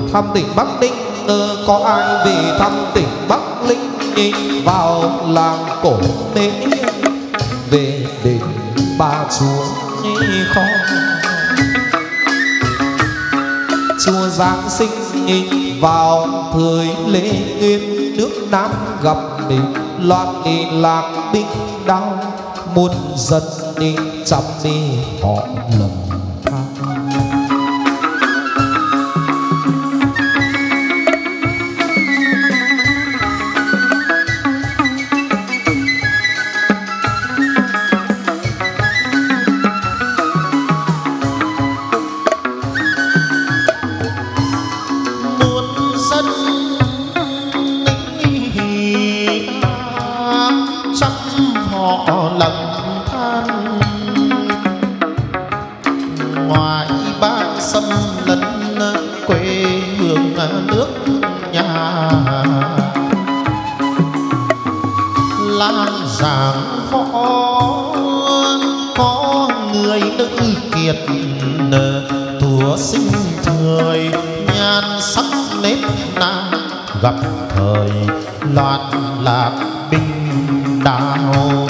thăm tỉnh Bắc Ninh, có ai về thăm tỉnh Bắc Ninh vào làng cổ Mễ về đền Ba Chúa Kho. Chùa Giáng sinh vào thời Lễ Nguyên, nước Nam gặp loạn lạc binh đao, muôn dân chăm họ lầm than. gặp thời loạn lạc binh đao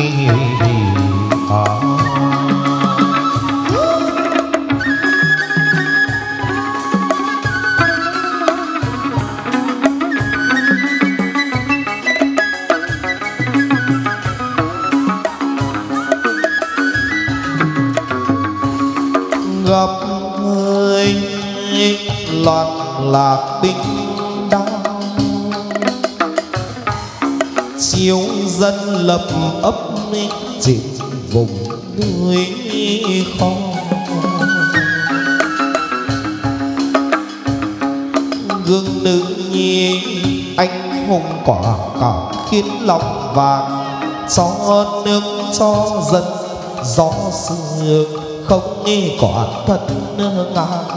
gặp thời loạn lạc binh đao, chiếu dân lập ấp trên vùng núi Kho. Gương nữ nhi anh hùng quả cảm khiến lòng vàng, cho nước cho dân gió sương không quả thật ngang.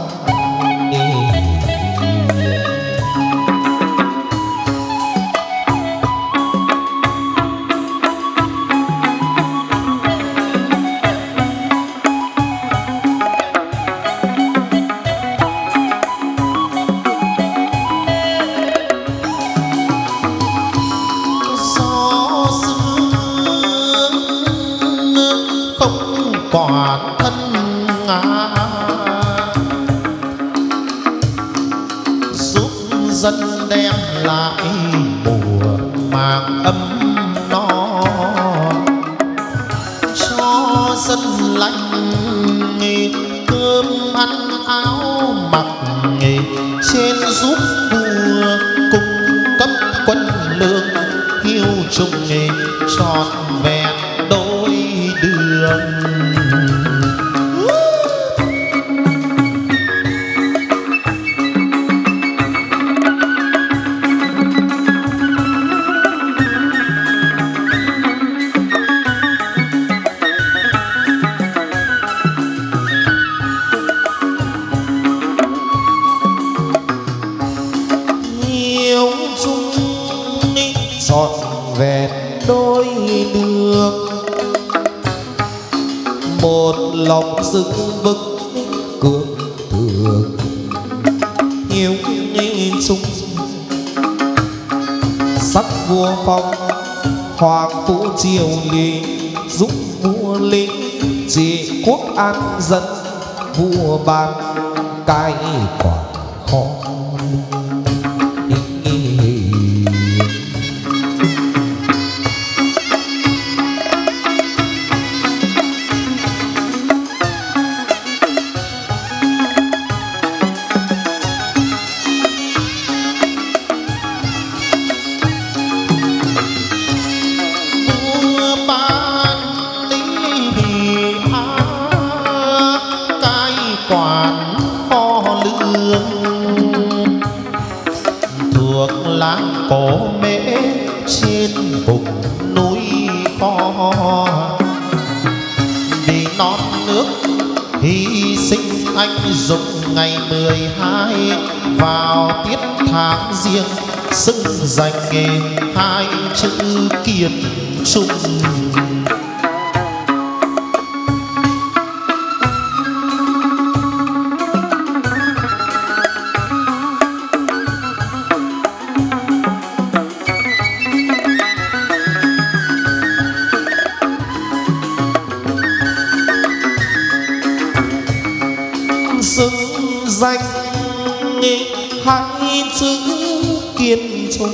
Dân đem lại mùa màng ấm no, cho dân lành cơm ăn áo mặc, trên giúp vua cung cấp quân lương hiếu trung trọn vẹn đôi đường. Trọn vẹn đôi đường, một lòng dựng vững cương thường hiếu chung. Sắc vua phong hoàng vũ triều lý, giúp vua linh trị quốc an dân, vua ban cai quản kho. Cổ Mễ trên vùng núi Kho, vì non nước hy sinh anh dũng ngày 12 vào tiết tháng riêng, xưng danh hai chữ kiên trung. hai chữ kiên trung.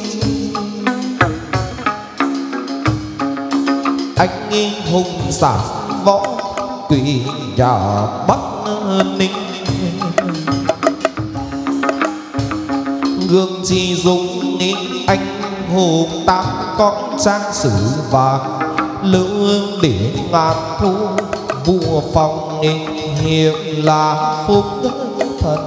Anh hùng giả võ tùy nhà Bắc Ninh, gương chi dung anh hùng tám con trang sử vàng, lưu để ngàn thu vua phong hiện là phúc thần.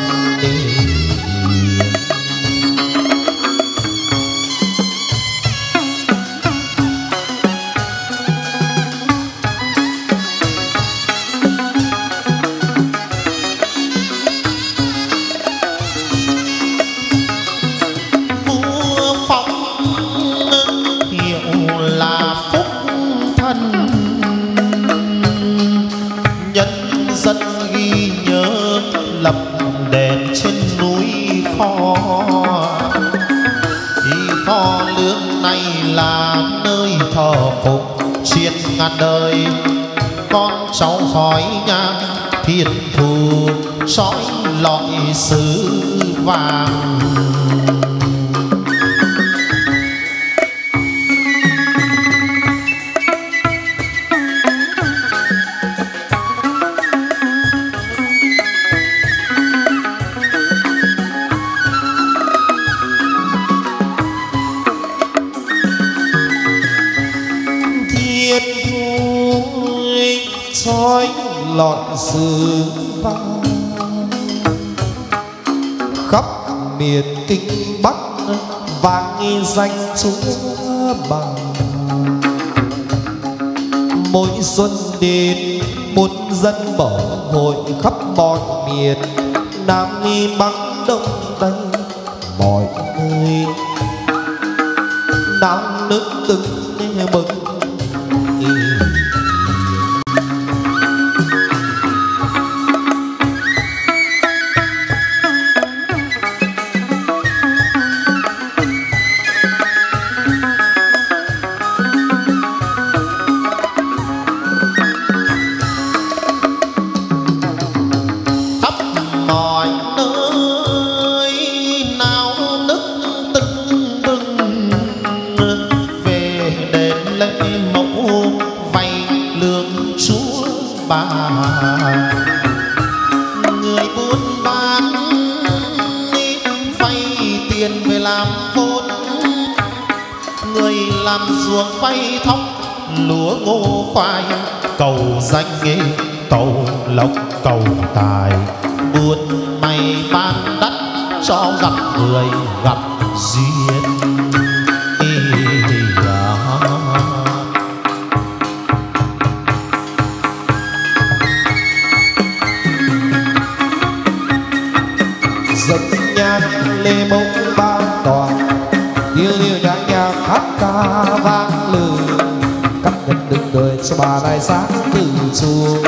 Ngàn đời con cháu hỏi nhang thiên thù sói lọi xứ vàng. Sói lọi xứ vàng khắp miền Kinh Bắc vang danh Chúa Bằng. Mỗi xuân đến muôn dân mở hội khắp mọi miền Nam Bắc Đông Tây mọi nơi, náo nước từng mừng. Người buôn bán vay tiền về làm vốn, người làm ruộng vay thóc lúa ngô khoai, cầu danh nghề cầu lộc cầu tài, buôn may bán đắt cho gặp người gặp duyên. Dân nhạc lê mông ba toàn, yêu yêu nhạc nhạc hát ca vang lừ, cắt nhật từng đời cho bà này sáng từ chùa.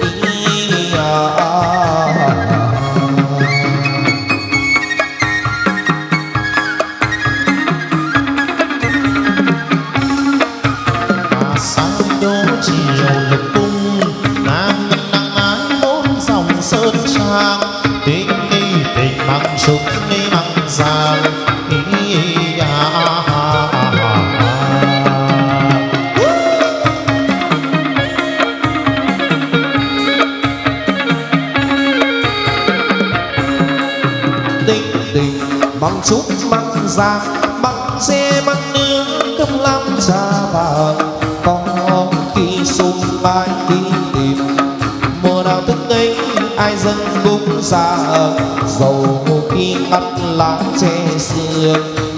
Sáng đô chiều lực cung nam ngân nắng ái bốn dòng sơn trang, tình bằng súc bằng giang. Tình tình bằng trúc bằng giang, bằng xe bằng nương cơm lắm trà vàng. Có khi sung vai đi tìm mùa nào thức ấy ai dân cũng xa, dầu khi ngắt lá tre xưa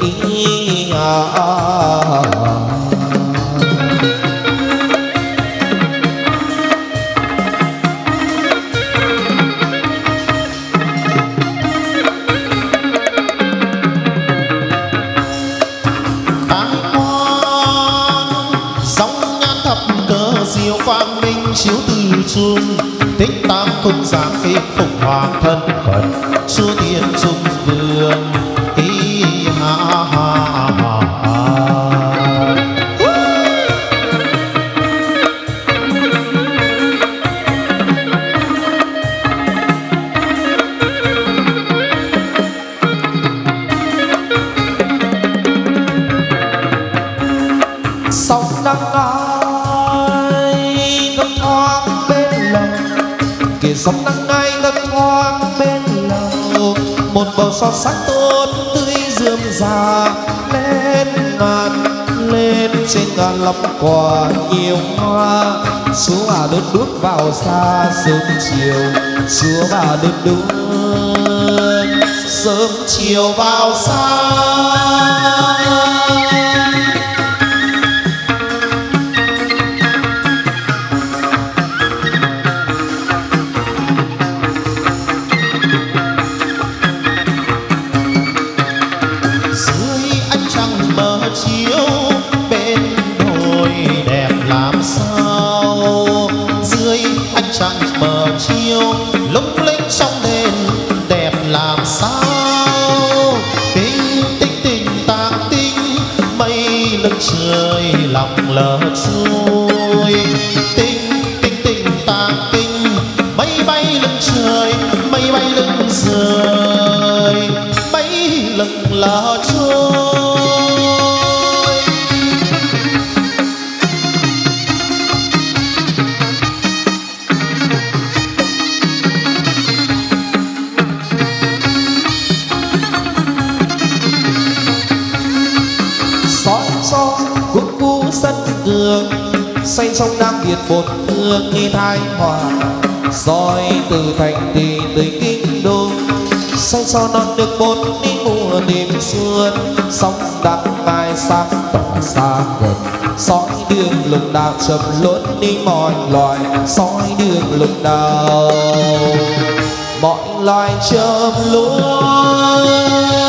diệu quang minh chiếu từ chuông, tích tam không giáng phế phục hoàng thân phận chúa tiên trung vương. Ha ha ha sóng nắng ai ngất thoáng bên lầu, một bầu son sắc tốt tươi rườm rà lên ngàn, lên trên ngàn lắm quả nhiều hoa. Chúa à đơn bước vào xa sớm chiều, Chúa à đơn bước sớm chiều vào xa. Lung linh trong đền đẹp làm sao, tinh tinh tinh tàng tinh mây lưng trời lòng lờ trôi. Tinh tinh tinh tàng tinh mây bay lưng trời, mây bay lưng trời, mây lưng lờ trôi. Xanh trong Nam Việt một phương nghi thái hòa, soi từ thành thị tới kinh đô. Xanh cho non được một đi mùa đêm xuân, sóng đặng mai sáng tỏ xa gần. Soi đường lục đạo chậm lớn đi mọi loài, soi đường lục đạo mọi loài chậm luôn.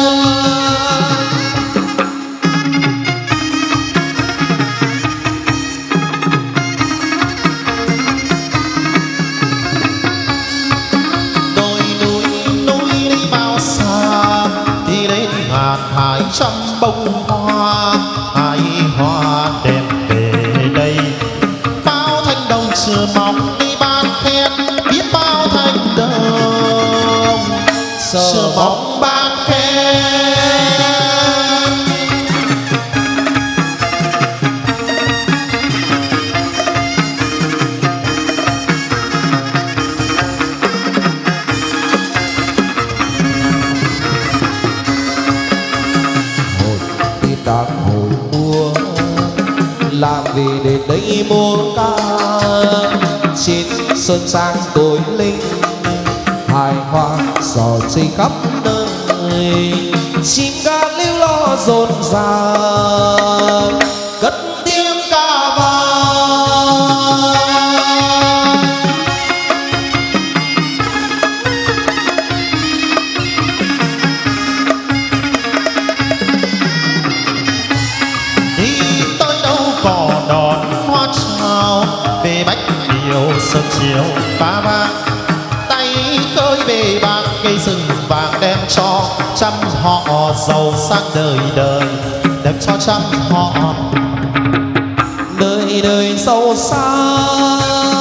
Hải trăm bông hoa, hai hoa đẹp về đây. Bao thanh đồng chờ mong đi ban khen, biết bao thanh đồng chờ mong ban khen. Làm về để đây múa ca trên sơn trang tối linh, hài hoa sò chơi khắp nơi, chim ca líu lo rộn ràng cất tiếng ca vang. Về bách điều sớm chiều ba ba, tay khơi bề bạc cây rừng vàng đem cho trăm họ giàu sang đời đời, đem cho trăm họ đời đời giàu sang.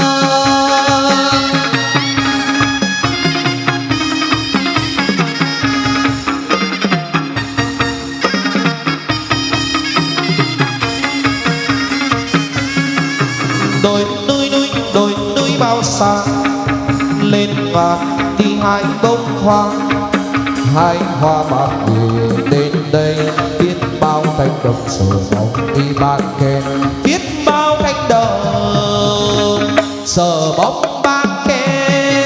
Đồi núi bao xa lên và đi hai bông hoa, hai hoa bạc về đến đây. Biết bao thanh đồng chờ mong đi ban khen, biết bao thanh đồng chờ bóng ban khen.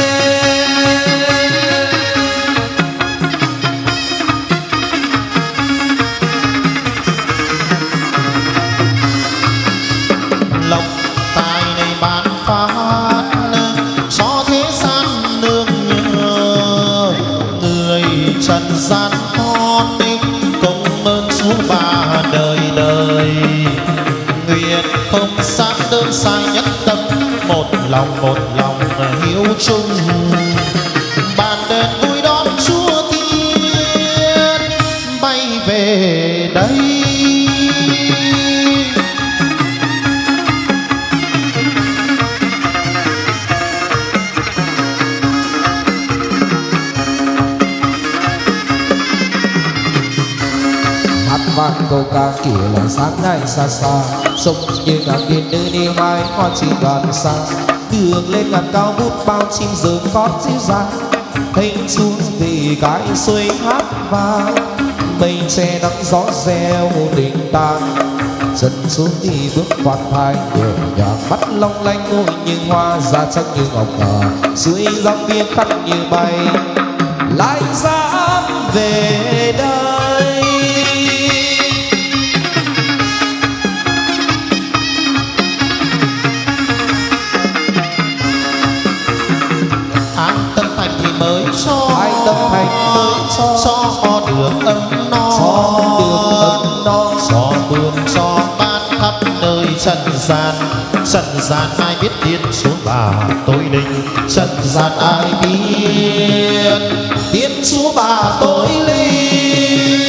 lòng tài này ban phát cho thế gian nương nhờ, người trần gian con công ơn Chúa ba đời đời. Nguyện không sát đơn sai nhất tâm, một lòng hiếu chung, bàn đèn vui đón Chúa Thiên bay về đây. vang câu ca kể lại sáng nay xa xa, sông như ngàn biển đưa đi hai hoa chỉ đoàn xa. đường lên ngàn cao vút bao chim rừng cót dịu dàng thanh xuống vì cái xuôi hát vang mây che nắng gió reo đình tang chân xuống đi bước khoan thai nhẹ nhàng mắt long lanh ngồi như hoa da trắng như ngọc ngà suối dòng biên khăn như bay lại dám về đây. An Tân Thành thì mới cho Ai Tân Thành mới cho được ấm no cho vườn cho ban khắp nơi trần gian ai biết tiên số bà tôi linh trần gian ai biết tiên số bà tôi linh.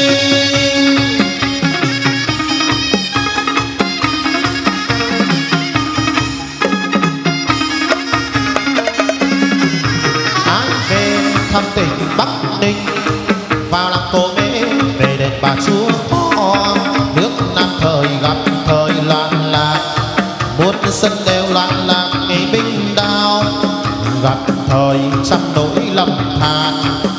Ai về thăm tỉnh Bắc Ninh vào làng Cô Mễ về đền Bà Chúa nước Nam thời gặp thời loạn lạc muôn sân đều loạn lạc ngày binh đao gặp thời trăm nỗi lầm than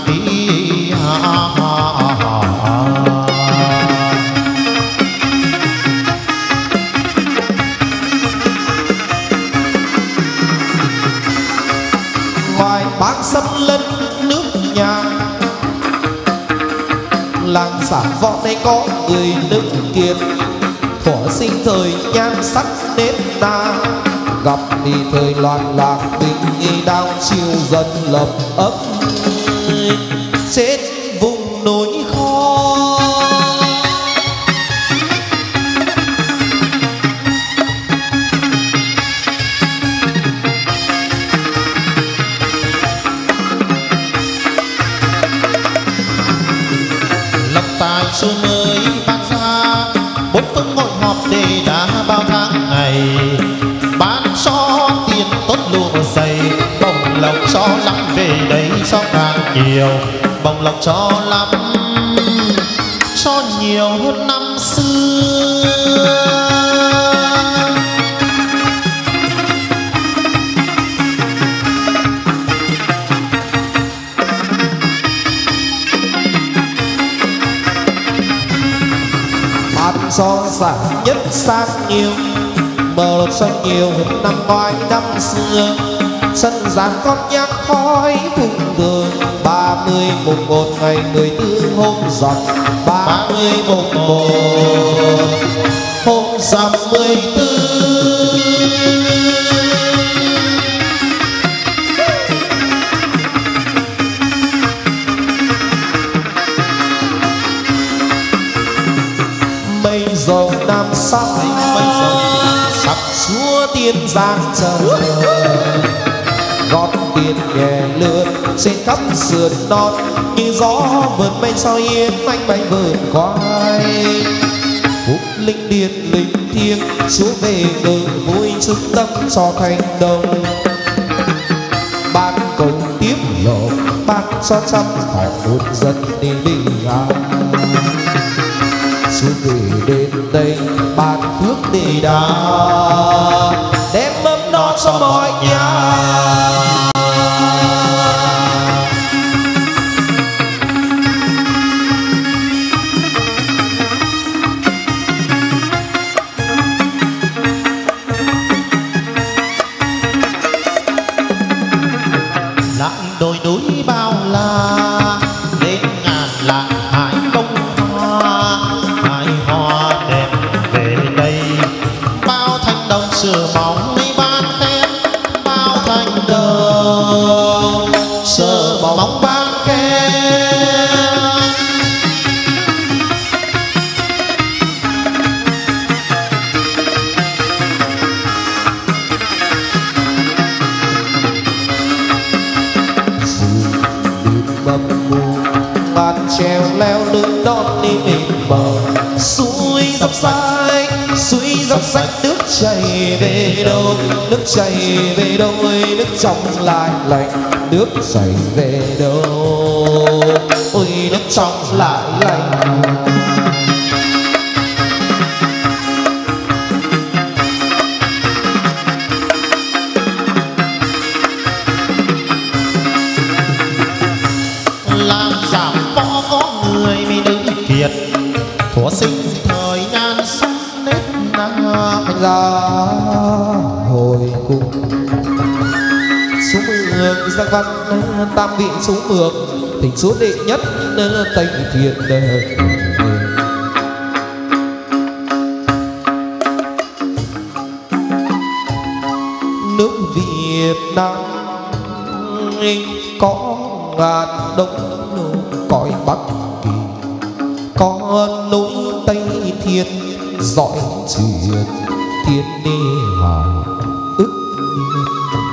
ngoài bác xâm lấn nước nhà làng xã võ đây có người nữ kiệt thuở sinh thời nhan sắc nết na gặp đi thời loạn lạc binh y đao chiêu dần lập ấp trên vùng núi kho. lập tài số mới ban ra bốn phương hội họp để đã bao tháng ngày bán cho tiền tốt lụa dày bồng lộc cho lắm về đây cho càng nhiều bồng lộc cho lắm cho nhiều hơn năm xưa. Cho sản nhất sang nhiều bờ lộc xanh nhiều hơn năm ngoái năm xưa sân gian con nhang khói vùng đường 30 mùng 1 ngày 14 hôm rằm 30 mùng 1 hôm rằm 14. Mây dầu nam sắc chúa tiên giang trời gót tiền nhẹ lướt trên khắp sườn non như gió vượt mây sao yên anh bay vượt khoai phúc linh điện linh thiêng chúa về ngự vui trung tâm cho thành đồng ban cầu tiếp lộ ban cho trăm họ một dân đi ngang chúa về đến đây ban phước đi đà đem ấm no cho mọi nhà. lại đồi núi bao la lên ngàn lạng hải bông hoa hải hoa đẹp về đây bao thanh đồng sửa bóng ban khen bao thanh đồng sửa bóng ban khen. Bàn treo leo đứng đón đi mịn bờ suối dọc xanh nước chảy về đâu nước chảy về đâu ơi nước trong lại lạnh nước chảy về đâu ôi nước trong lại lạnh. ra hồi cung. Xuống mường Giang Văn tam vị xuống mường thỉnh số đệ nhất Tây Thiện. Nước Việt Nam có ngàn đông cõi Bắc Kỳ, có núi Tây Thiên dõi truyền thiên đi hào ức niên.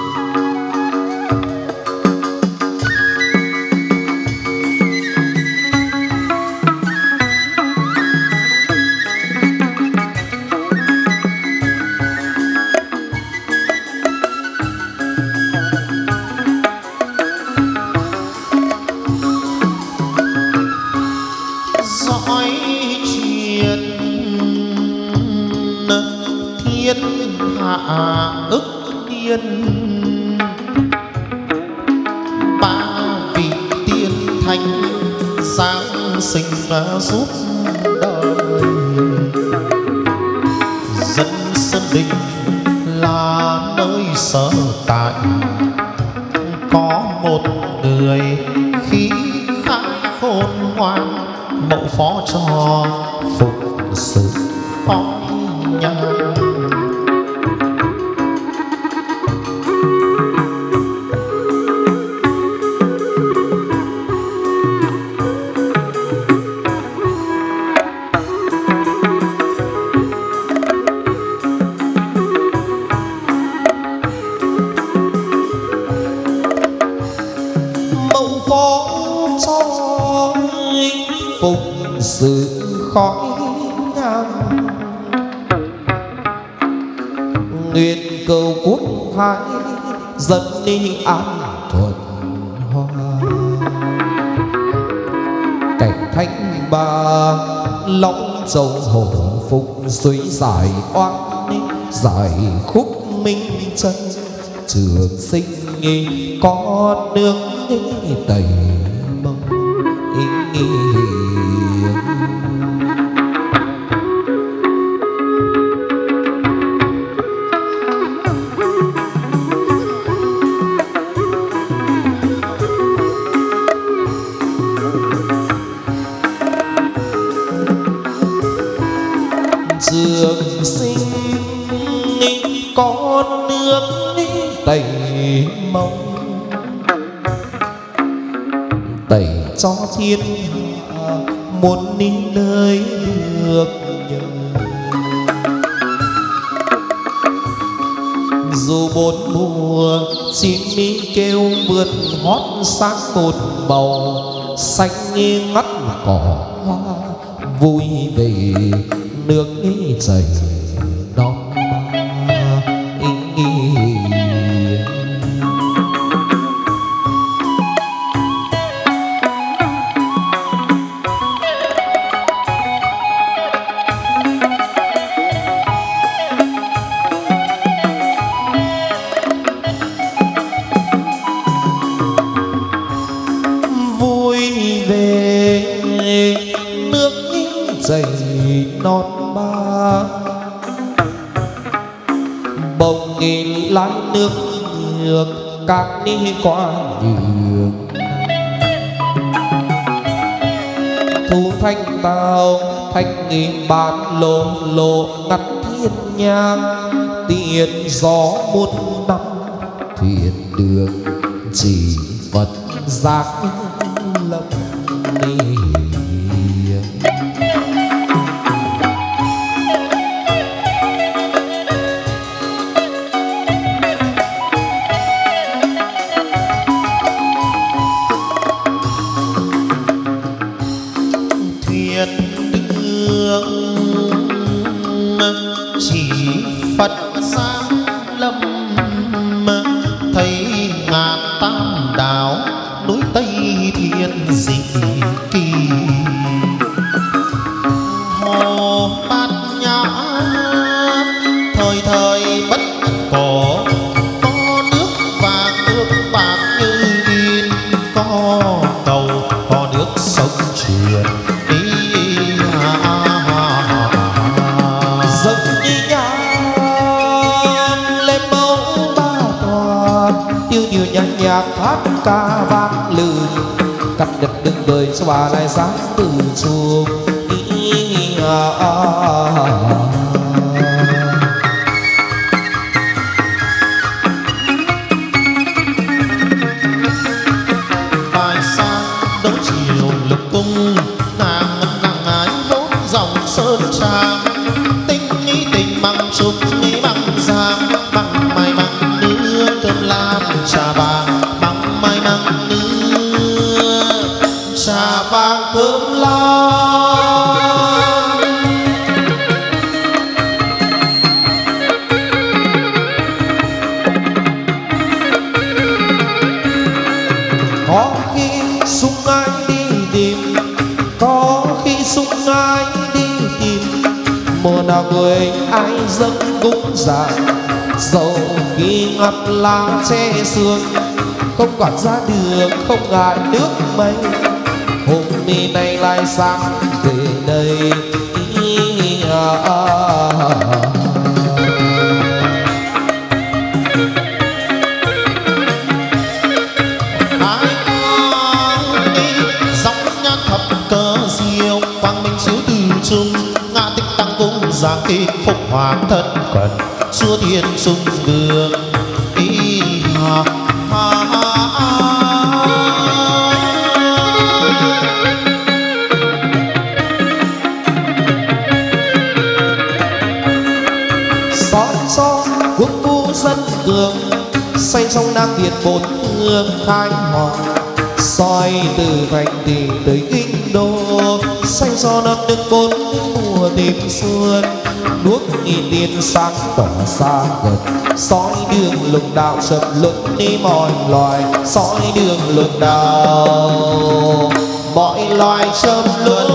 Ức niên ba vị tiên thánh giáng sinh giúp đời. Dân Sơn Đình là nơi sở tại, có một người khí khái khôn ngoan, mẫu phó cho phục sự khói nhang. Phục sự khói nhang, nguyện cầu quốc thái dân đi an thuận hoa. Cảnh thanh ba long châu hổ phục suối giải oan, giải khúc minh chân trường sinh có nước đầy mông. Trường sinh có nước đầy mông, tẩy cho thiên hạ muốn đi nơi được nhờ. Dù bốn mùa chim mi kêu vườn hót sáng một màu xanh ngắt cỏ hoa, vui về nước chảy non dày non ba. Bồng nghìn lái nước ngược cát đi qua nhường, thu thanh bao thanh nghìn bán lô lộ ngắt thiên nhang. Tiền gió muôn năm thuyền đường chỉ vật giác lâm đi. Chỉ Phật giáng lâm thấy ngàn tam đảo núi Tây Thiên dị kỳ. Hồ Bát Nhã thời thời bất cổ, có nước vàng nước bạc như in, có cầu có nước sông truyền đời cho bà lại sáng từ chuông. Bài sáng đấu chiều lục cung, nàng nàng ái vốn dòng sơn trang. Tình ý tình bằng trúc ý bằng giang, bằng mai bằng nước cơm lam trà vàng, bằng mai bằng nước trà vàng cơm lam. Có khi sung ai đi tìm, có khi sung ai đi tìm, mùa nào người ai dâng cúng dường. Dẫu khi ngập lá che sương, không quản ra đường không ngại nước mây. Hôm nay lại sáng về đây. Quang minh chiếu từ trung, ngã tích tăng cung giáng kỳ phục hoàng thân cận, xua thiên sung đường. Ý ha ha ha. Soi cho quốc vũ dân cường, xoay trong nam Việt bốn phương khai hoàng. Soi từ thành thị tới kinh đô, xanh cho năm nước bốn mùa tìm xuân. Đuốc nhìn tiền sáng tỏ xa gần, soi đường lục đạo chậm luận đi mọi loài. Soi đường lục đạo mọi loài chậm luận.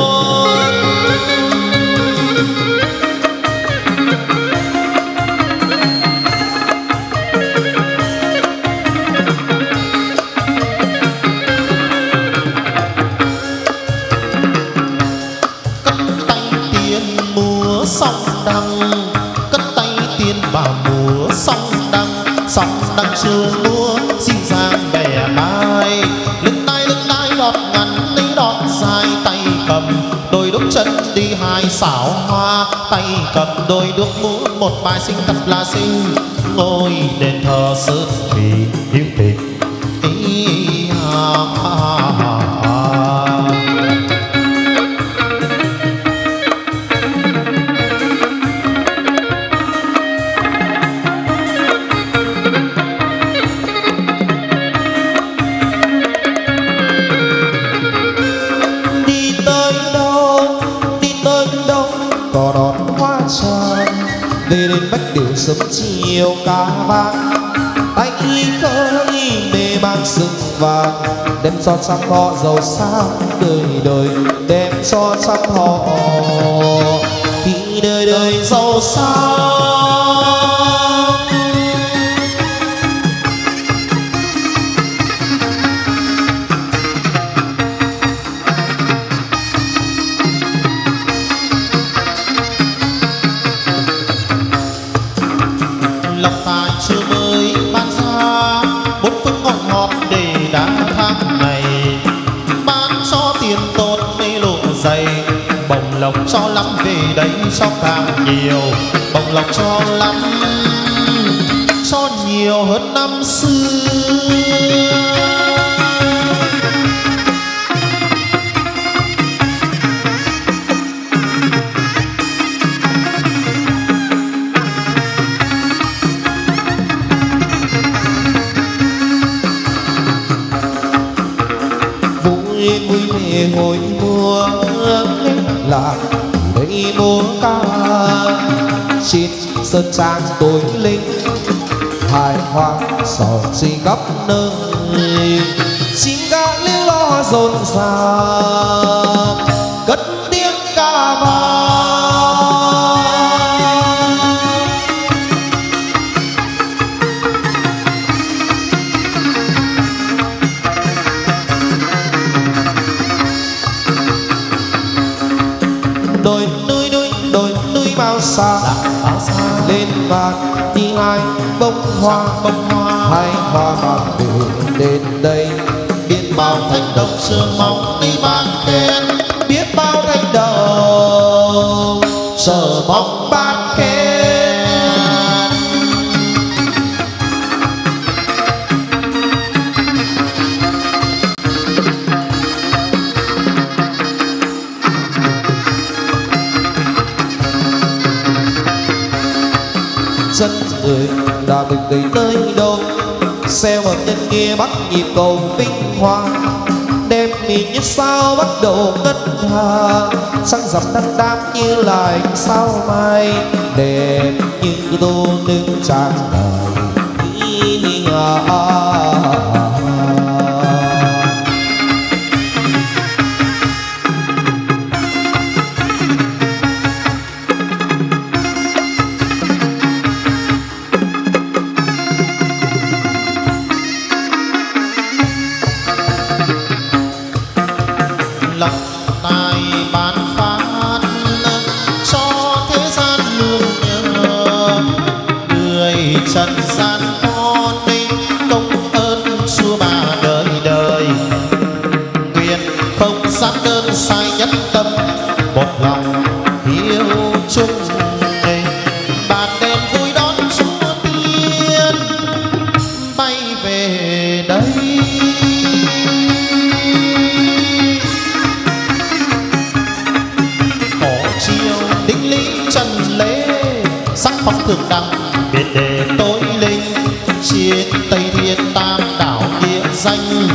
Song đăng cất tay tiên vào múa song đăng trường múa xin giang bè mai. Lưng nai đọt ngắn ní đọt dài, tay cầm đôi đúc chân đi hai xảo hoa. Tay cầm đôi đúc múa một bài xinh thật là xinh, ngôi đền thờ sơn thủy hữu tình. Ý về đến bách điệu sớm chiều ca vang. Tay y khơi bề mang sừng vàng, đem cho trăm họ giàu sang đời đời, đem cho trăm họ khi đời đời giàu sang. chưa mới ban ra bốn phương ngọn ngọt để đáng tháng này, bán cho tiền tốt mê lộ dày. Bồng lộc cho lắm về đây cho càng nhiều, bồng lộc cho lắm cho nhiều hơn năm xưa. Vui về hồi mùa lạc đây múa ca trên sơn trang tối linh, hài hòa sầu chi khắp nơi. Chim ca liêu lo rộn ràng cất tiếng ca vang. Đồi núi bao xa lên vạt đi hai bông hoa, hai hoa bạc đến đây biết bao thanh đồng sương mong đi ban khen, biết bao thanh đồng chờ mong ban khen. chân người đã bình tĩnh nơi đâu, xe hợp nhân kia bắt nhịp cầu vinh hoa, đêm mình như sao bắt đầu ngân hà, trăng rằm đăng đám như là ánh sao mai, đẹp như tô đứng tràn đời. Lập tài ban phát cho thế gian nương nhờ, người trần gian con đi công ơn Chúa bà đời đời. Nguyện không dám đơn sai nhất tâm, một lòng hiếu chung này, bàn đêm vui đón Chúa Tiên bay về đây. Đính lý trần lễ sắc phong thường đăng, biệt đề tối linh trên Tây Thiên Tam đảo địa danh.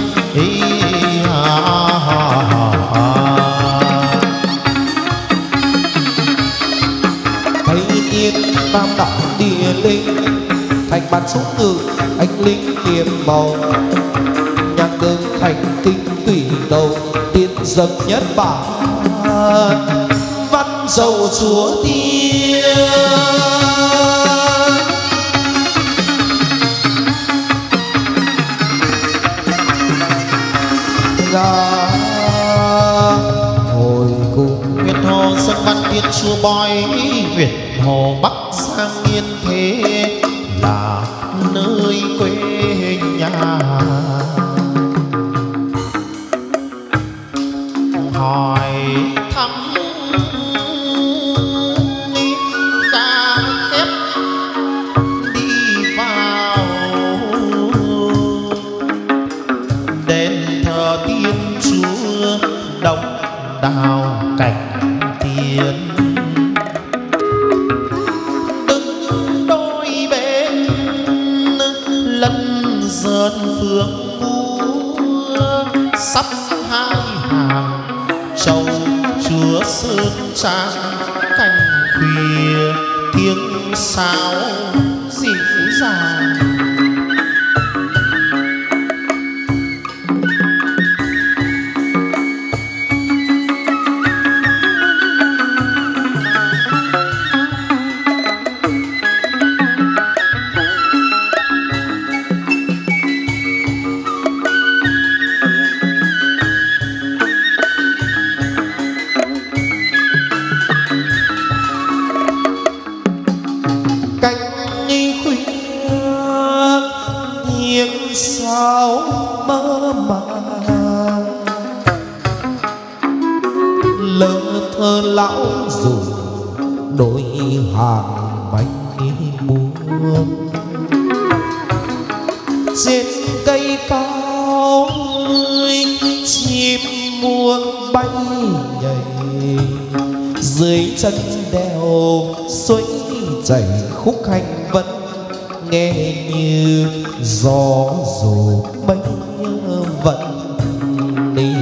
Tây Thiên Tam đảo địa linh, thành bàn số ngự anh linh tiềm màu, nhạc tương thành kinh tùy đầu tiên dâng nhất bản văn dầu Chúa Tiên. Ra hồi cùng Nguyệt Hồ sân văn tiên Chúa Bói, Nguyệt Hồ Bắc Giang Yên thế là nơi quê nhà. Hỏi thăm ca kép đi vào đền thờ Tiên Chúa đông đào cảnh tiên, đứng đôi bên lân dần phương múa, sắp hai hàng châu Chúa sơn trang, cành khuya tiếng sáo dịu dàng. Sao mơ màng lỡ thơ lão dù đôi hàng manh muôn, trên cây cao chim muôn bay nhảy, dưới chân đèo suối chảy khúc hành vẫn nghe như gió dù mây vẫn đi.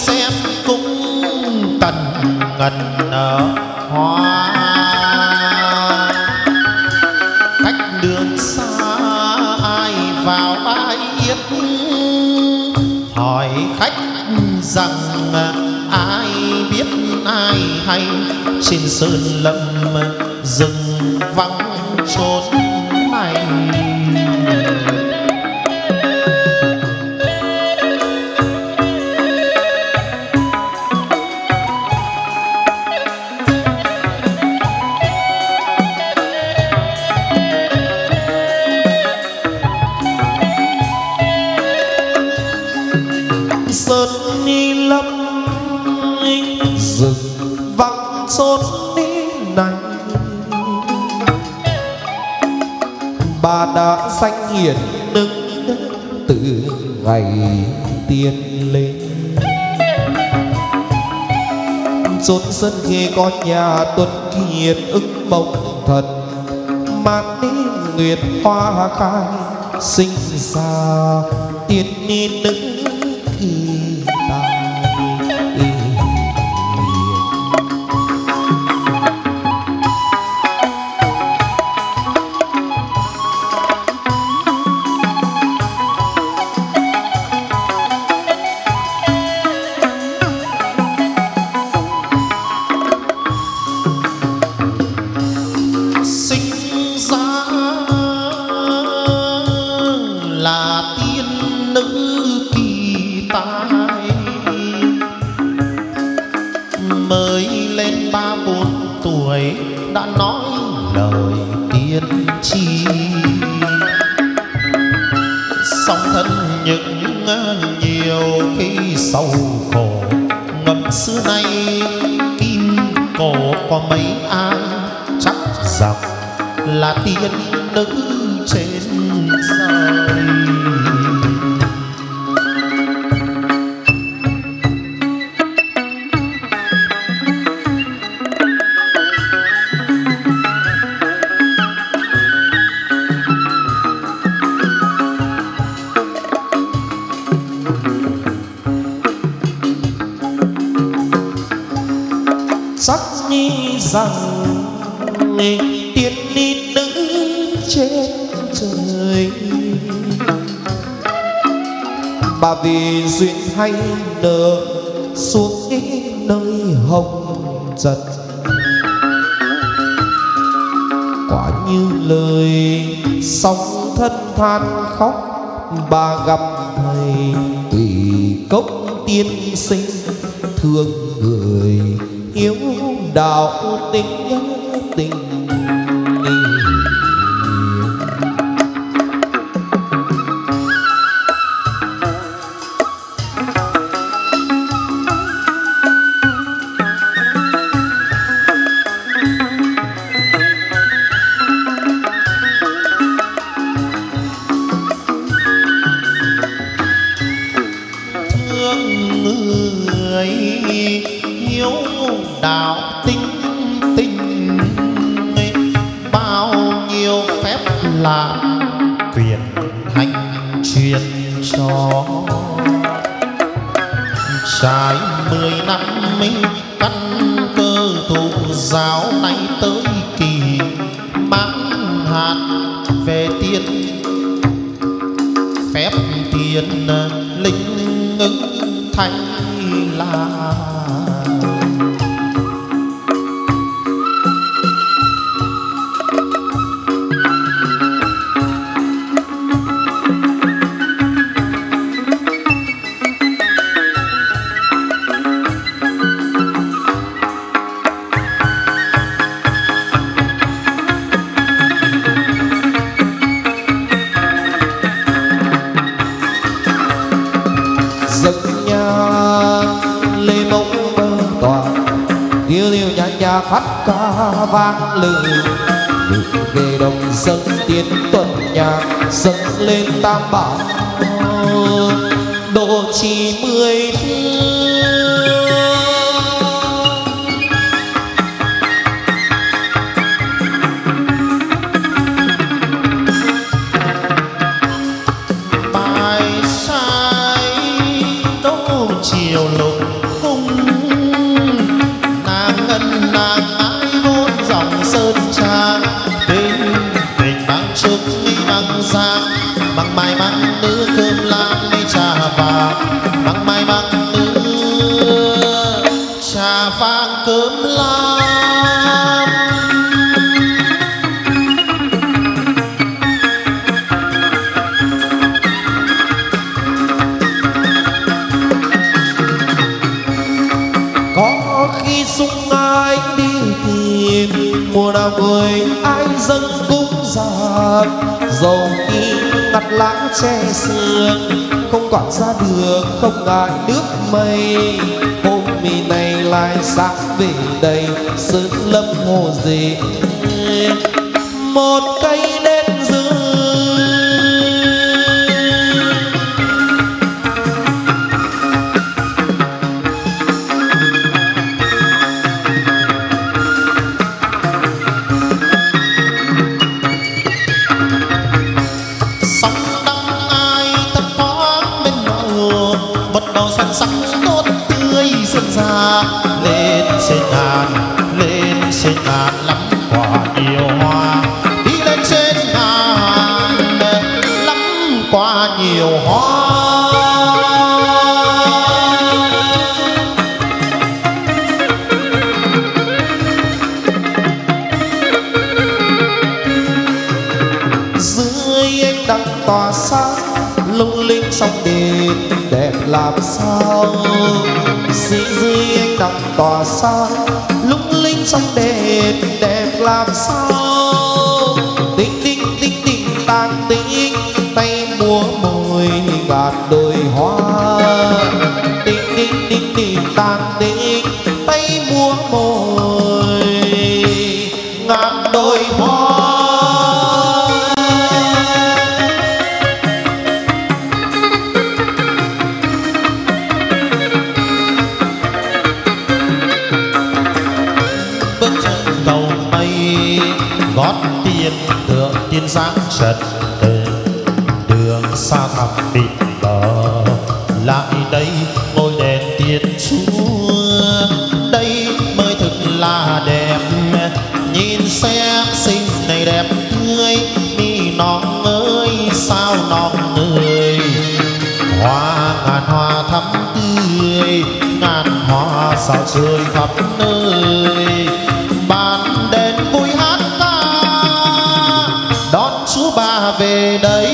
Ngần nở hoa hỏi khách rằng ai biết ai hay trên sơn lâm rừng vắng chốn này. Sơn lâm rừng vắng chốn này, bà đã danh hiển đức từ ngày tiên lên. Chốn sân khê có nhà tuấn kiệt ưng mộng thật, màn đi nguyệt hoa khai sinh ra tiên ni nữ kỳ tài. Đã nói lời tiên tri, song thân những nhiều khi sầu khổ ngập xưa nay kim cổ có mấy ai chắc rằng là tiên nữ trên trời. Sắc nghĩ rằng tiên ni nữ trên trời, bà vì duyên hay nở xuống nơi hồng trần. Quả như lời sóng thân than khóc, bà gặp thầy tùy cốc tiên sinh thương người hiếu đạo tình tình. Thương người hiếu đạo tinh tình, bao nhiêu phép lạ quyền hành truyền cho. Trải 10 năm căn cơ thụ giáo nay tới kỳ mãn hạn về tiên, phép tiên linh ứng thay là nhà phát ca vang lừng về đồng dâng tiến tuần nhạc dâng lên tam bảo độ trì 10 bài sai đô chiều lục cung nàng ngân nàng ái vốn dòng sơn trang tình tình bằng trúc bằng giang măng mai măng nữ cơm lam đi trà vàng, măng mai măng nữ trà vàng cơm lam. Có khi sung ai đi tìm, mùa nào người ai dâng cúng dường, dầu khi ngắt lá che sương, không còn ra đường không ngại nước mây. Hôm mì này lại sáng về đây, sơn lâm hồ gì một cây đen dư. Xanh sắc tốt tươi dần ra lên trên ngàn lắm quả nhiều hoa, đi lên trên ngàn lắm quả nhiều hoa. Dưới ánh đăng tỏa sáng lung linh trong đêm đẹp làm sao. Dưới ánh đăng tỏa sáng lung linh trong đêm đẹp làm sao. Tinh tinh tinh tinh tang tinh tay múa môi gạt đôi hoa. Tinh tinh tinh tinh tang tinh tay múa môi gạt đôi hoa. Gót tiên thượng tiên sáng trật đường xa thẳm bịt bờ, lại đây ngôi đền tiên chúa. Đây mới thực là đẹp, nhìn xem xinh này đẹp tươi, mi non ơi sao non ơi. Hoa ngàn hoa thắm tươi, ngàn hoa sao chơi khắp nơi. Ban đền vui hát ca đón Chúa Ba về đây.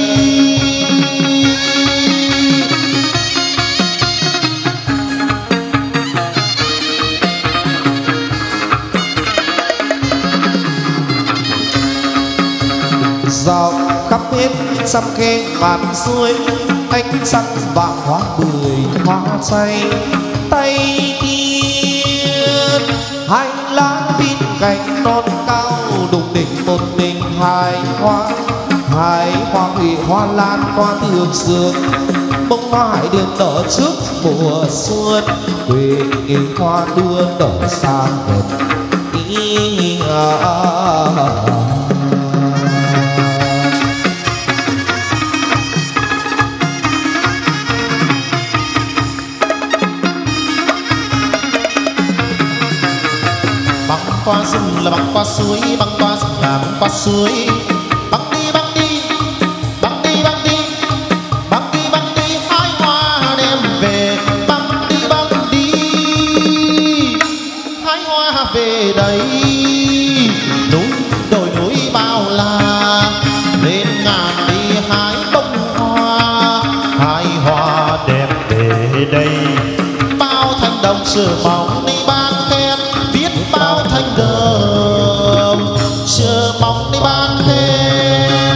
Dọc khắp hết trăm khe ngàn suối, ánh trăng vàng hoa bưởi hoa chay. Tay tiên hai lá bên cạnh non cao, đùng đỉnh một mình hai hoa hủy hoa lan hoa thường sương. Bông hoa hải đường nở trước mùa xuân, quê nghề hoa đưa nở xa gần. Băng qua rừng là băng qua suối, băng qua rừng là băng qua suối. Băng đi băng đi băng đi băng đi băng đi băng đi, hai hoa đem về. Băng đi hai hoa về đây. Núi đồi núi bao la, lên ngàn đi hái bông hoa, hai hoa đem về đây. Bao thanh đồng chờ mong đi ban khen, viết bao thanh đồng chờ mong đi ban khen.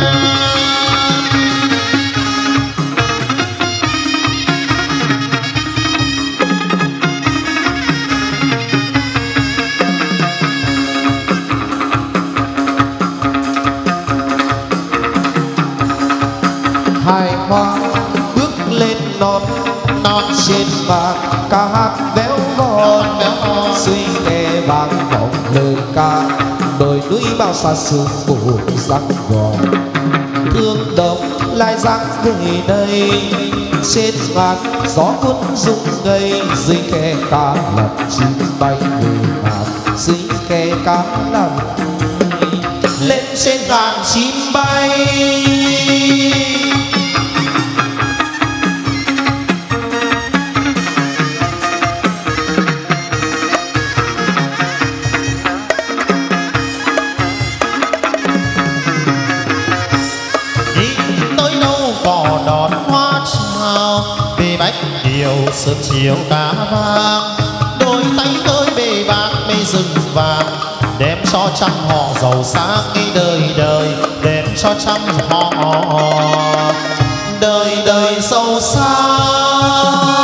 Hai hoa bước lên non trên vàng, ca hát véo von suy nghe vang vọng lời ca. Đồi núi bao xa xương buồn rắc gòn, thương đồng lại dáng về đây. Trên ngàn gió cuốn rung ngây, dưới khe cá lập chim bay về ngàn, dưới khe cá lập lên trên ngàn chim bay. sớm chiều cá vàng, đôi tay với bề bạc mây rừng vàng, đem cho trăm họ giàu sang đời đời, đem cho trăm họ đời đời giàu sang.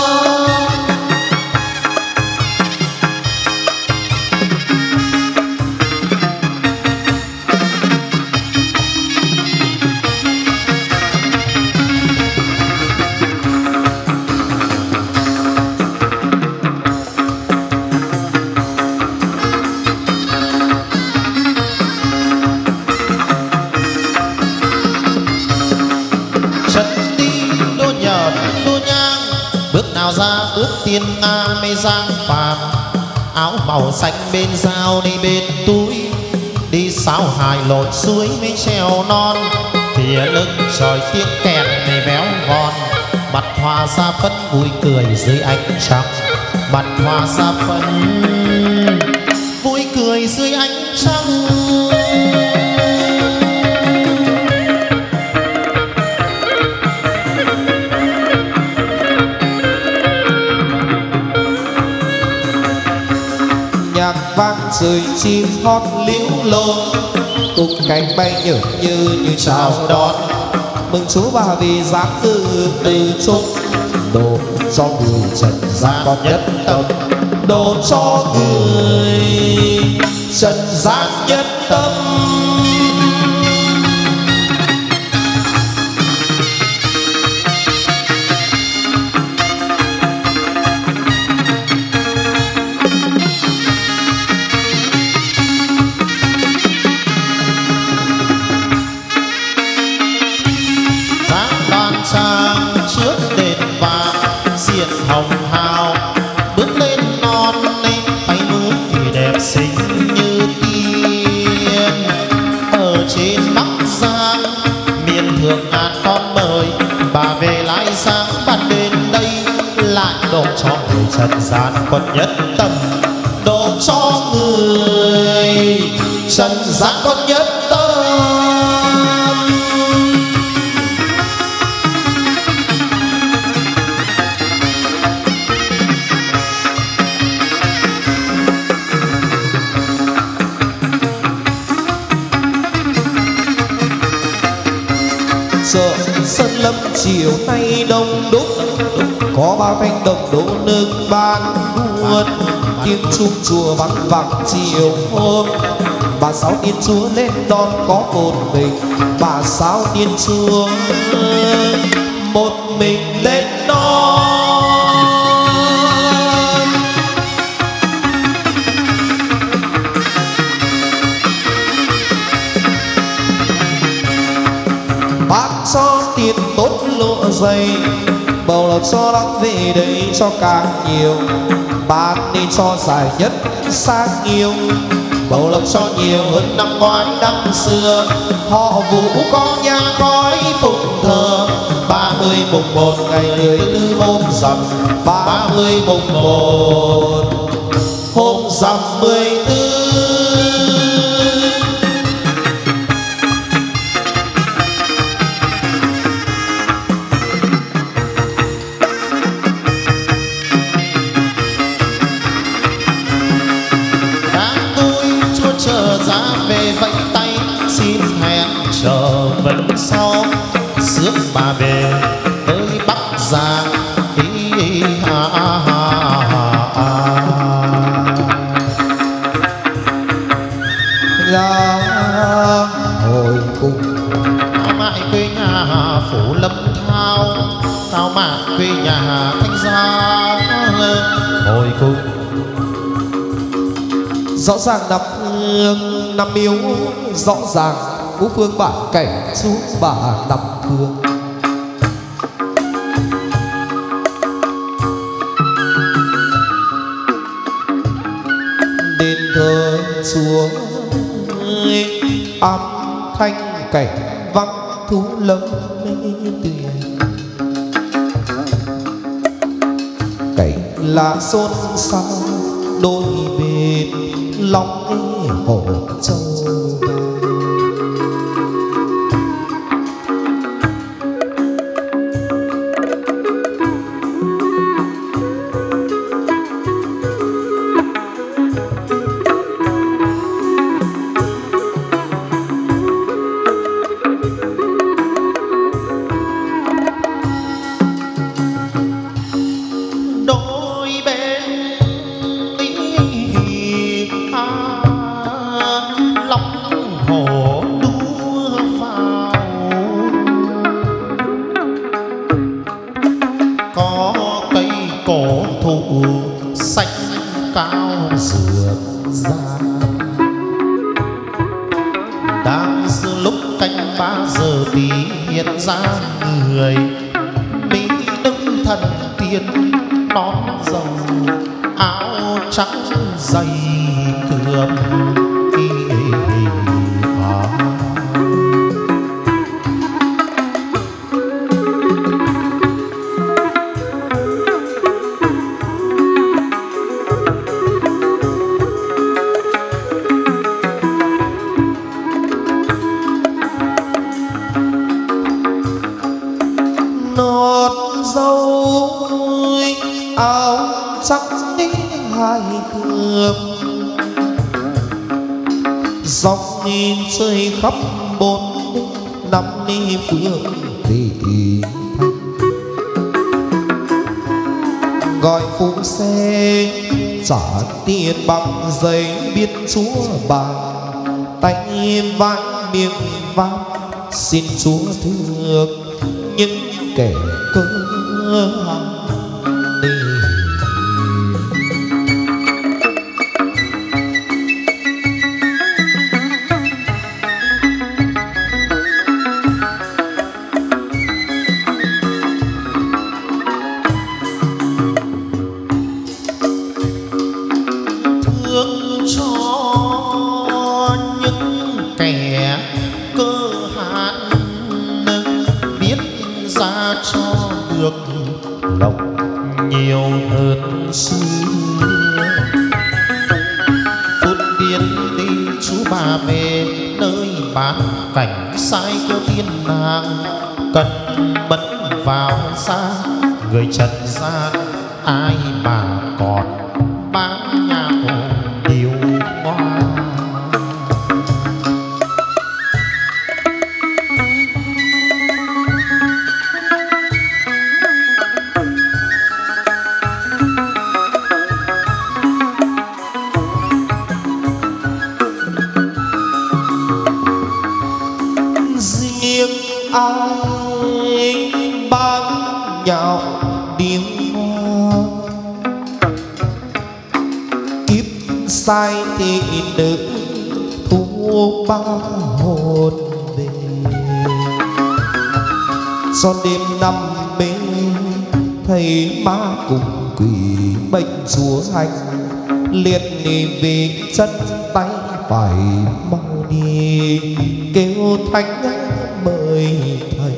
Ước tiên nga mây giang phàm, áo màu xanh bên dao đi bên túi, đi sáo hài lội suối mấy treo non, thìa lưng trời tiếng kèn mây véo von, mặt hoa ra phấn vui cười dưới ánh trăng, mặt hoa ra phấn vui cười dưới ánh trăng. Vang rơi chim hót liễu lo, tung cánh bay nhở như chào đón, mừng Chúa Ba Vì giáng từ chúc, độ cho người trần gian con nhất tâm, độ cho người trần gian nhất tâm. Hồng hào bước lên non tay núi thì đẹp xinh như tiên, ở trên Bắc Giang miền Thượng Ngàn con mời bà về lại sáng ban đêm đây, lại độ cho người trần gian con nhất tâm, độ cho người trần gian con nhất tâm. Sơn lâm chiều nay đông đúc, có bao thanh đồng đổ nước ban buồn, tiếng chuông chùa vắng vẳng chiều hôm, bà Sáu Tiên Chúa lên đón có một mình, bà Sáu Tiên Chúa một mình lên đón. Bác cho tiền tốt lụa dày, bầu lộc cho lắm về đây cho càng nhiều, bác nên cho dài nhất sang nhiều, bầu lộc cho nhiều hơn năm ngoái năm xưa. Họ Vũ có nhà khói phụng thờ, 30 mùng 1 ngày 14 hôm rằm, 30 mùng 1 hôm rằm 14. Về vẫy tay xin hẹn chờ vẫn sau, rước bà về tới Bắc Giang. Ra hồi cùng Thảo mại quê nhà Phủ Lâm Thao, Thảo mại quê nhà Thanh Gia hồi cùng. Rõ ràng Nam Miếu, rõ ràng Ngũ Phương bản cảnh xuống bà Nam Phương. Đền thờ Chúa âm thanh cảnh vắng thú lâm tươi, cảnh là xôn xao đôi bên long hồ châu. xanh cao rượt ra. Đang giữa lúc canh 3 giờ thì hiện ra người mỹ đứng thần tiên, nón rồng áo trắng dày cườm. dòng nhìn chơi khắp bốn năm đi phương thị thành, gọi phụ xe trả tiền bằng giấy biết chúa bà, tay vãn miệng vang xin chúa thương những kẻ cơ hàn. Cảnh sai của thiên nàng cần bất vào xa, người trần gian ai mà còn bán nhạo điều hoa. Ai bán nhạo điếu hoa, kiếp sai thì nữ thu ba hồn về. Cho đêm năm bên thầy ma cùng quỷ bệnh chúa hành, liệt vì chân tay phải mau đi kêu thánh mời thầy.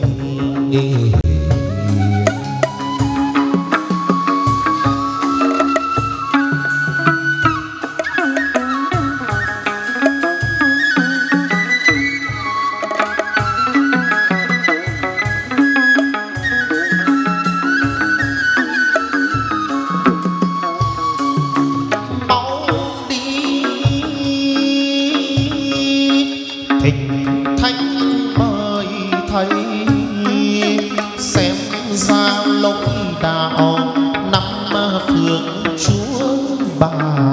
Xem ra lối đạo năm phượng chúa bà,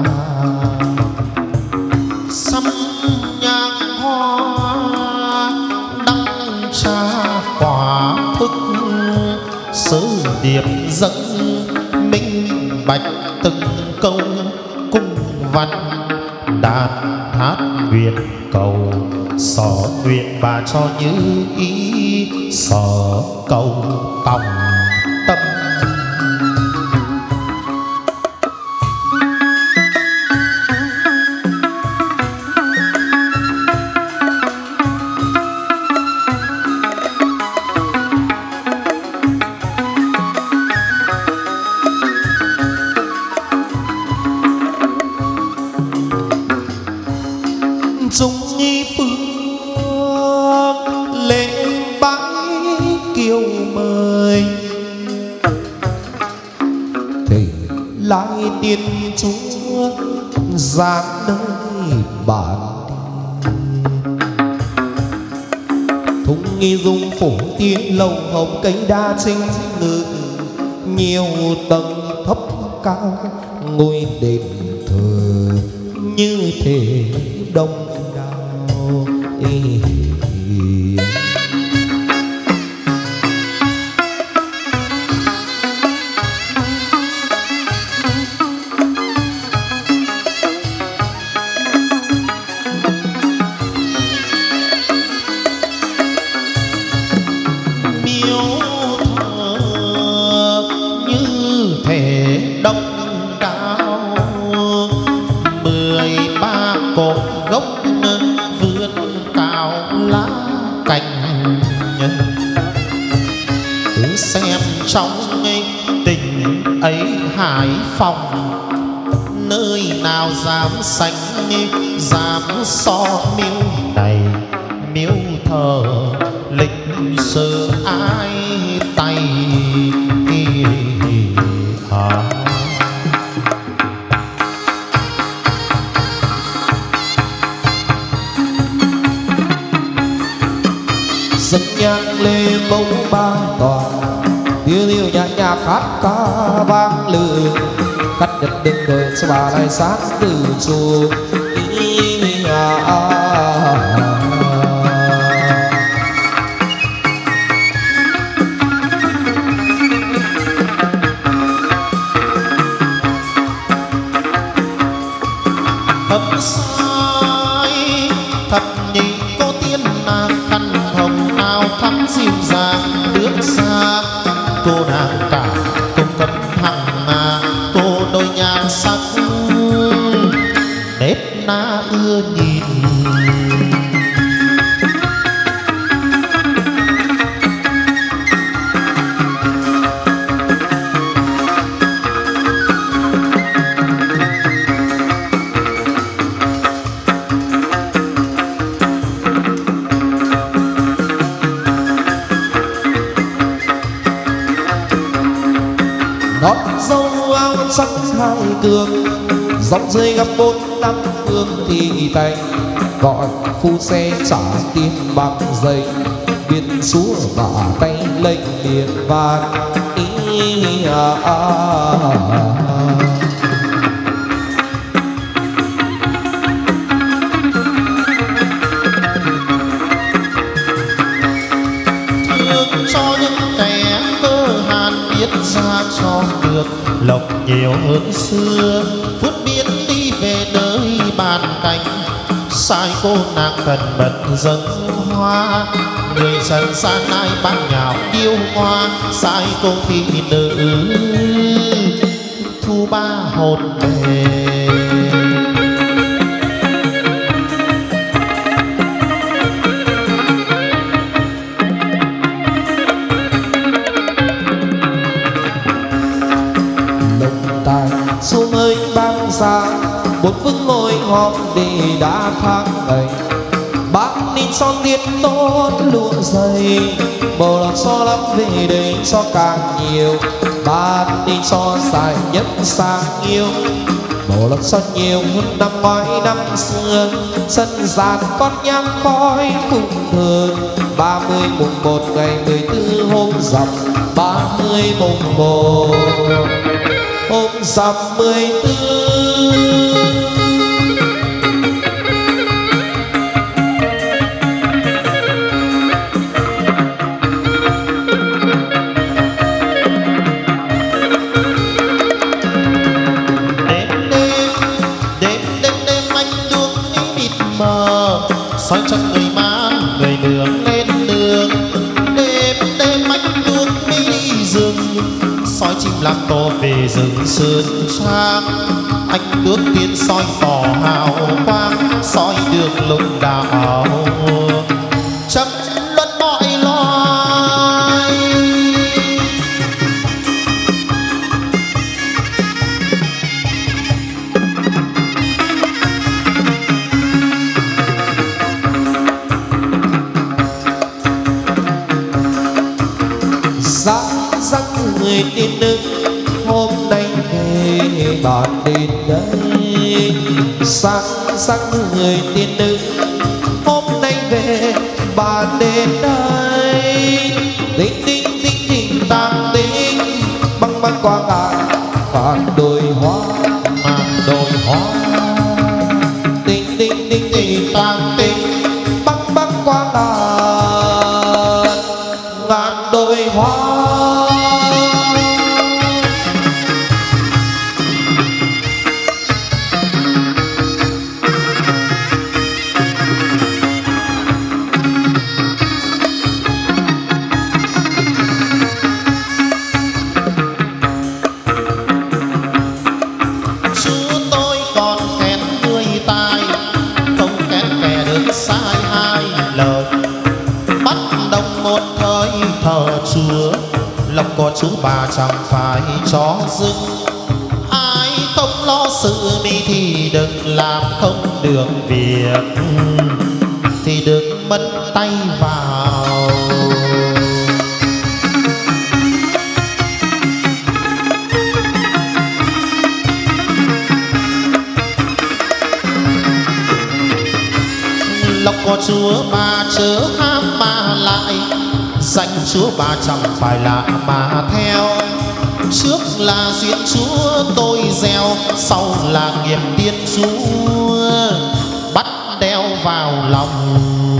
sắm nhang hoa đăng trà quả thức, sớ điệp dâng minh bạch từng câu cung văn, đàn hát nguyện cầu sở nguyện bà cho như ý, sở cầu tòng tâm. Dung nghi phương lễ bái kiều mời, thì lại tiên chúa giáng nơi bản thung nghi dung phủ tiên lầu hồng cây đa trinh ngự, nhiều tầng thấp cao ngôi đền thờ như thể đông đảo. đông đảo. 13 cột gốc vươn cao lá cành, cứ xem trong tình ấy Hải Phòng, nơi nào dám sánh dám so miếu này miếu thờ lịch sử ai tay dâng nhang lên bông ba tòa, tiêu tiêu nhạc nhạc hát ca vang lừng, cắt nhật đêm đời cho bà lại sáng từ chùa. Thâm sai thật nhị cô tiên nàng khăn hồng nào thắm dịu dàng nước xa. Cô nàng cả công cấm hằng cô đôi nhan sắc nếp na ưa nhìn. Đón dâu áo sắc hai cường, dòng rơi gặp 4 năm phương thị thành, gọi phu xe trả tiền bằng giày, biên xúa bả tay lệnh điện vàng. Thương cho những kẻ cơ hàn biết ra cho được lộc nhiều hơn xưa, phút biến đi về nơi bàn cánh. Sai cô nàng cần mật dâng hoa, người trần gian ai ban nhạo yêu hoa. Sai cô thị nữ thu ba hồn về. Xuống ơi băng xa 4 phương ngồi họp để đã tháng ngày, bác ninh son tiết tốt lụa dày, bầu lọc so lắm về đây cho càng nhiều. Bác ninh so dài nhất sang yêu, bầu lọc so nhiều hơn năm ngoái năm xưa. Sân gian con nhang khói cùng thờ, 30 mùng 1 ngày 14 hôm rằm, 30 mùng 1 hôm rằm 14. Soi chân người mang người đường lên đường, đêm đêm anh đuốc mi đi rừng, soi chim lạc tô về rừng sơn trang. Anh đuốc tiên soi tỏ hào quang, soi đường lục đạo chấm luân mọi loài. Răng người tin nữ hôm nay về bàn đến đây, sáng người tin nữ hôm nay về bàn đến đây. Tinh tinh tinh tinh tàng tinh băng băng qua ngàn đồi hoa, đồi hoa. Tinh tinh tinh tinh tàng tinh băng băng qua ngàn đồi hoa. chúa. Lòng có chú bà chẳng phải chó dưng, ai không lo sự mi thì đừng làm không được việc thì đừng mất tay vào. Lòng có chúa bà chớ ham mà lại, danh chúa bà chẳng phải lạ mà theo. Trước là duyên chúa tôi gieo, sau là nghiệp tiên chúa bắt đeo vào lòng.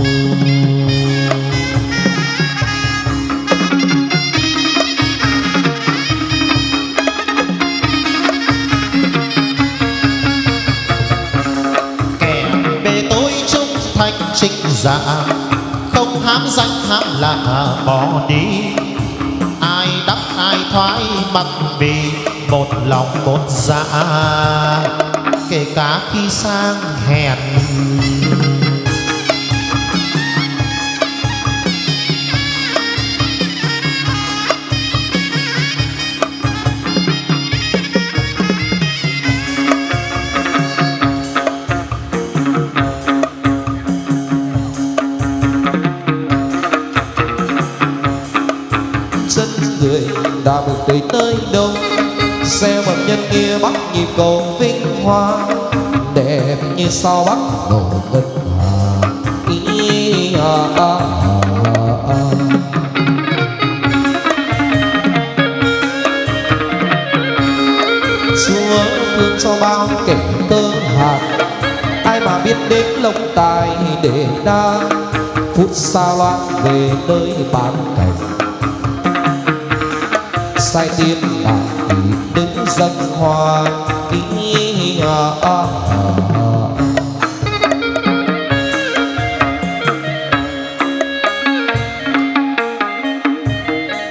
Kẻ bề tôi trung thành trích dạ, không hám danh hám lạ bỏ đi. Ai đắc ai thoái mặc vì một lòng một dạ, kể cả khi sang hèn. Người đã bước tới nơi đâu, xe bậc nhân kia bắt nhịp cầu vinh hoa, đẹp như sao bắc nổ ngân hà. Chúa thương cho bao kẻ cơ hàn, ai mà biết đến lộc tài để đa phút xa loan về nơi bán cảnh. Sai tiên đại thì đứng dâng hoa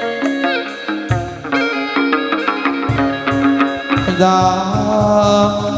ra